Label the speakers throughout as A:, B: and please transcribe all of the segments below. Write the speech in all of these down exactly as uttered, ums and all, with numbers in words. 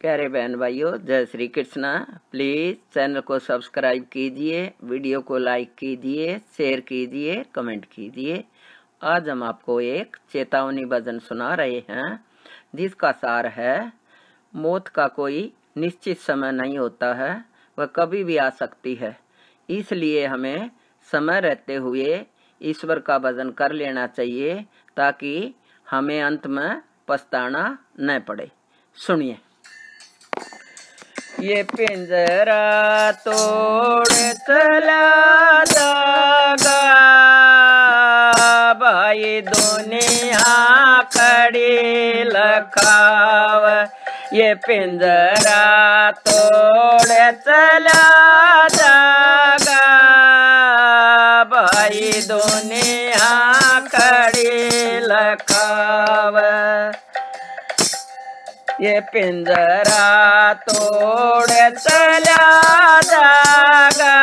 A: प्यारे बहन भाइयों, जय श्री कृष्णा। प्लीज़ चैनल को सब्सक्राइब कीजिए, वीडियो को लाइक कीजिए, शेयर कीजिए, कमेंट कीजिए। आज हम आपको एक चेतावनी भजन सुना रहे हैं जिसका सार है, मौत का कोई निश्चित समय नहीं होता है, वह कभी भी आ सकती है। इसलिए हमें समय रहते हुए ईश्वर का भजन कर लेना चाहिए ताकि हमें अंत में पछताना न पड़े। सुनिए। ये पिंजरा तोड़ चला जागा, भाई दुनिया खड़ी लखाव। ये पिंजरा तोड़ चला जागा, भाई दुनिया खड़ी लखाव। ये पिंजरा तोड़ चला जागा,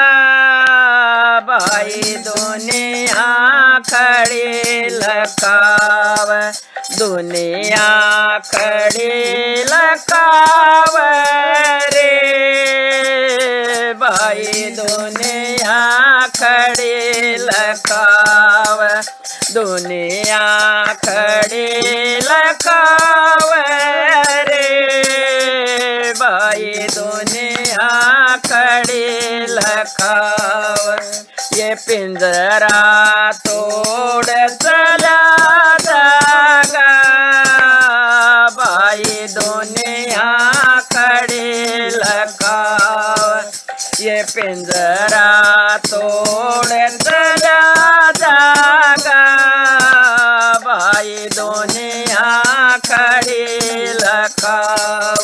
A: भाई दुनिया खड़ी लखाव। दुनिया खड़ी लखाव रे, भाई दुनिया खड़ी लखाव। दुनिया खड़ी लखाव रे, भाई दुनिया खड़ी लखाव। ये पिंजरा तोड़ चला जागा, भाई दुनिया खड़ी लखाव। ये पिंजरा तोड़ चला जागा, भाई दुनिया खड़ी लखाव।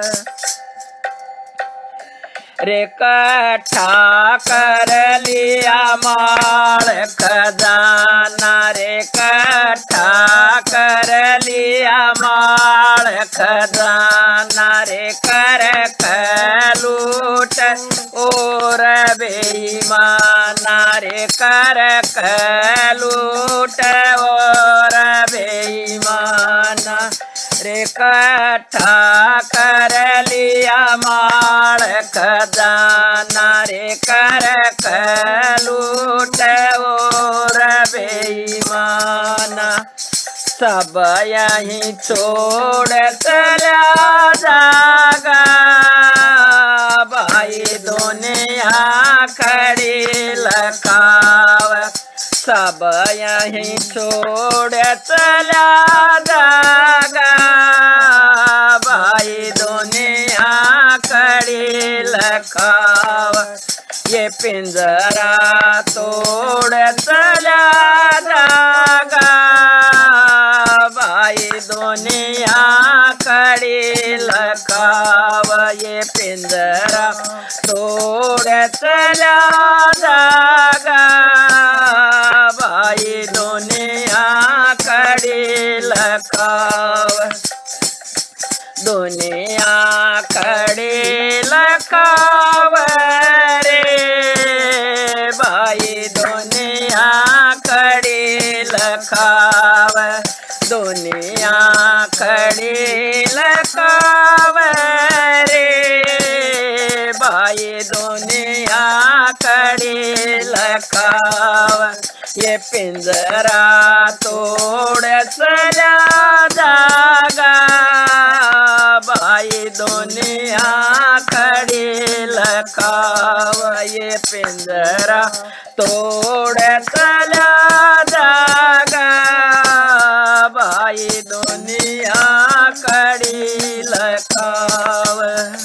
A: रे कट्ठा कर लिया माल खजाना, रे कट्ठा कर लिया माल खजाना। रे कर लूट और बेईमाना, रे कर लूट और बेईमाना। रे कट्ठा कर लिया माल खजाना, रे कर लूट और बेईमाना। सब यहीं छोड़ चला जागा, भाई दुनिया खड़ी लखाव। सब यहीं छोड़ चला जागा, भाई दुनिया खड़ी लखाव। ये पिंजरा तोड़ चला जागा, भाई दुनिया खड़ी लखाव। ये पिंजरा तोड़ चला जागा, भाई दुनिया खड़ी लखाव। दुनिया खड़ी लखाव रे, भाई दुनिया खड़ी लखाव। दुनिया खड़ी लखाव रे, भाई दुनिया खड़ी लखाव। ये पिंजरा तोड़ चला जागा, भाई दुनिया खड़ी लखाव। ये पिंजरा तोड़ चला जागा, भाई दुनिया खड़ी लखाव।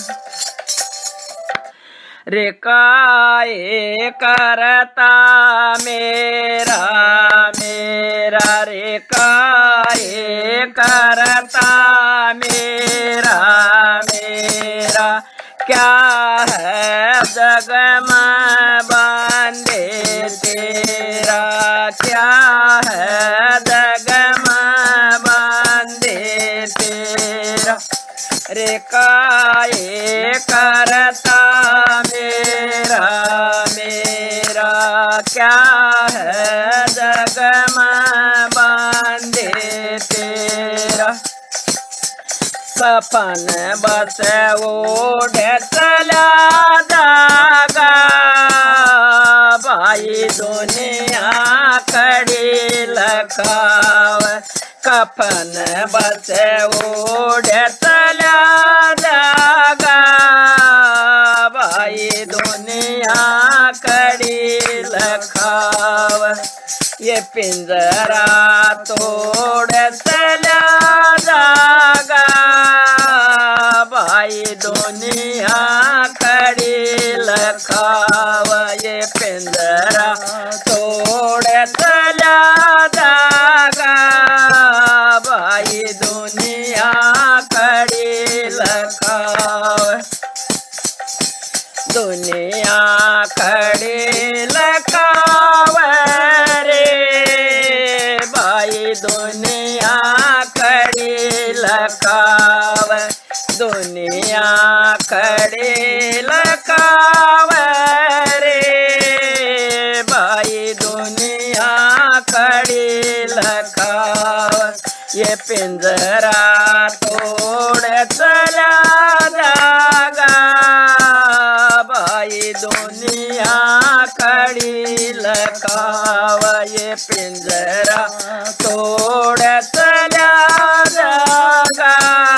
A: रे काहे करता मेरा मेरा, रे काहे करता मेरा मेरा। क्या है जग में बांधे तेरा, क्या है जग में बांधे तेरा। रे काहे करता मेरा मेरा, क्या है जग में बांधे तेरा। कफन बस ओढ़ चला जागा भाई दुनिया कड़ी लखाव। कफन बस ओढ़ चला जागा भाई दुनिया कड़ी लखाव। ये पिंजरा तोड़ चला जागा भाई दुनिया कड़ी लखाव। ये पिंजरा तोड़ चला जागा भाई दुनिया कड़ी लखाव। दुनिया कड़ी लखाव रे भाई दुनिया कड़ी लखाव। दुनिया कड़ी लखाव रे भाई दुनिया कड़ी लखाव। ये पिंजरा तोड़ चला जागा भाई दुनिया कड़ी लखाव। ये पिंजरा तोड़ चला जागा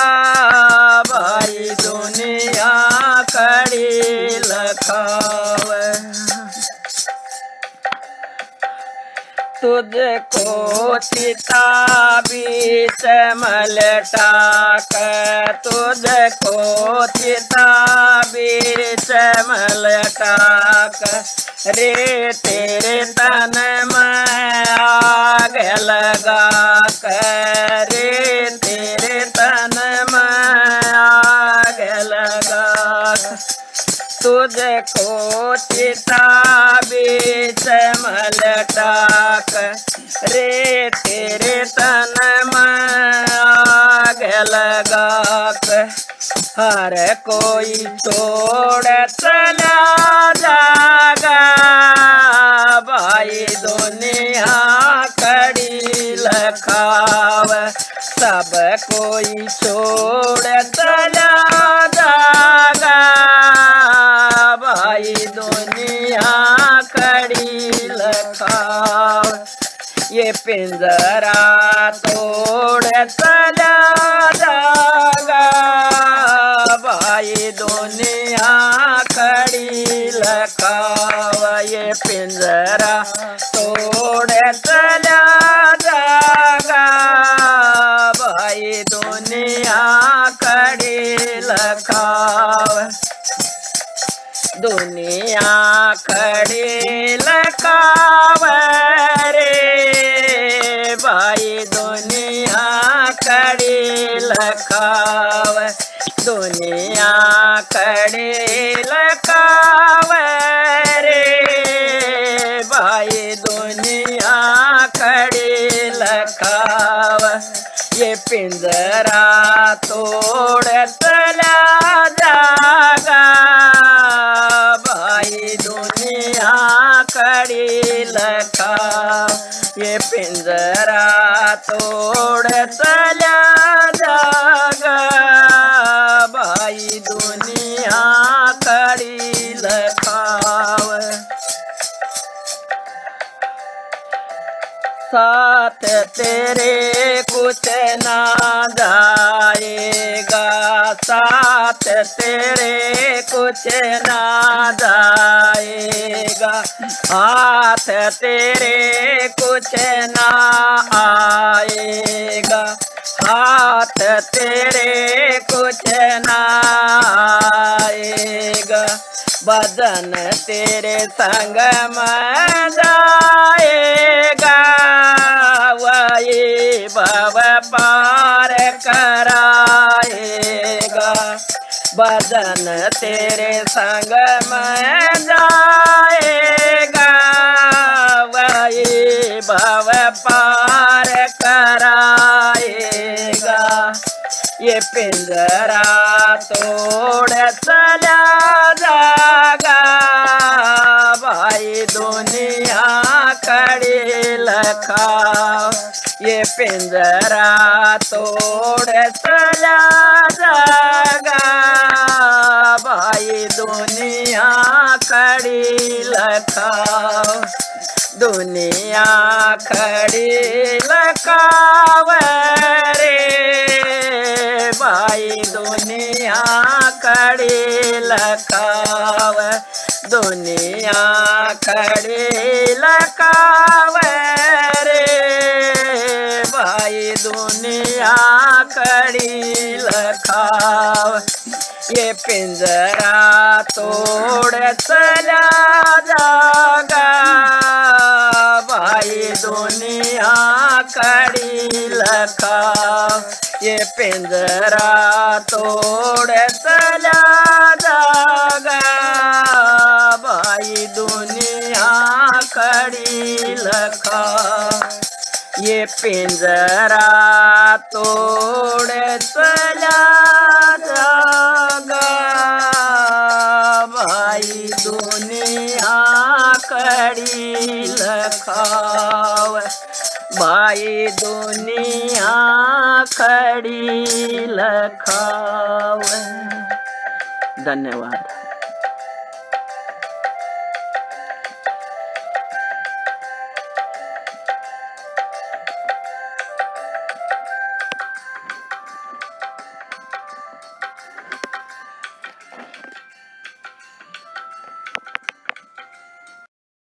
A: भाई दुनिया कड़ी लखाव। तुझको चिता बीच मलटा कर तुझको चिता बीच मलटा कर रे तेरे तन में आग लगा कर रे तेरे तन में आग लगा कर। तुझको चिता बीच मलटा कर रे तेरे तन में आग लगा कर। हर कोई छोड़ चला जागा भाई दुनिया कड़ी लखाव। सब कोई छोड़ चला जागा भाई दुनिया कड़ी लखाव। ये पिंजरा तोड़ चला जागा भाई दुनिया कड़ी लखाव। ये पिंजरा तोड़ चला जागा भाई दुनिया कड़ी लखाव। दुनिया कड़ी लखाव रे भाई दुनिया कड़ी लखाव। दुनिया कड़ी लखाव रे भाई दुनिया कड़ी लखाव। ये पिंजरा तोड़ चला जागा भाई दुनिया कड़ी लखाव। ये पिंजरा तोड़ चला जागा भाई दुनिया कड़ी लखाव। साथ तेरे कुछ ना जाएगा साथ तेरे कुछ ना जाएगा। हाथ तेरे कुछ ना आएगा हाथ तेरे कुछ ना आएगा। बदन तेरे संग में जाएगा वही भव पार कराएगा। बदन तेरे संग में जाएगा वही भव पार कराएगा। ये पिंजरा तोड़ चला जागा भाई दुनिया कड़ी लखाव। ये पिंजरा तोड़ चला दुनिया खड़ी लकाव रे भाई दुनिया खड़ी लकाव दुनिया खड़ी लकाव रे भाई दुनिया खड़ी लकाव ये पिंजरा तोड़ चला जागा भाई दुनिया खड़ी लकाव ये पिंजरा तोड़ चला जागा भाई दुनिया खड़ी लकाव ये पिंजरा तोड़ चला जागा भाई दुनिया खड़ी लकाव भाई दुनिया खड़ी लकाव। धन्यवाद।